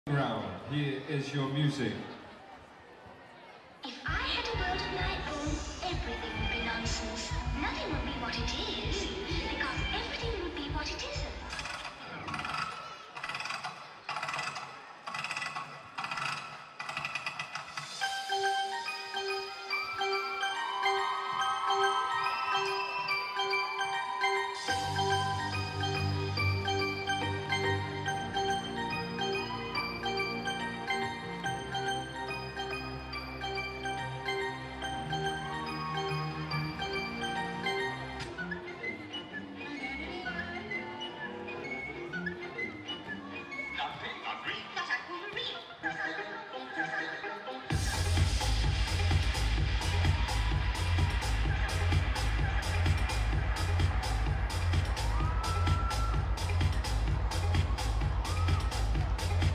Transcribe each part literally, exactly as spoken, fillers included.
Ground. Here is your music. If I had a world of my own, everything would be nonsense. Nothing would be what it is, because everything would be what it isn't.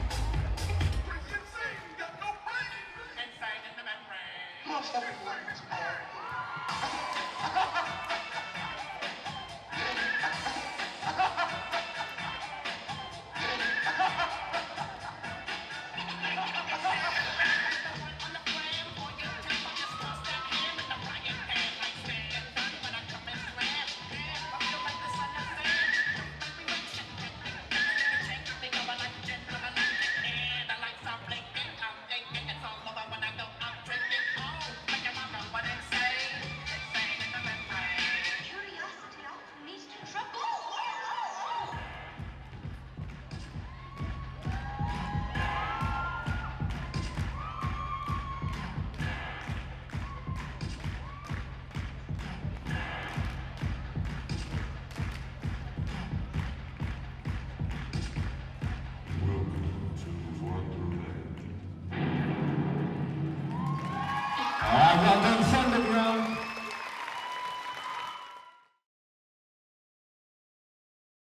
Most everyone is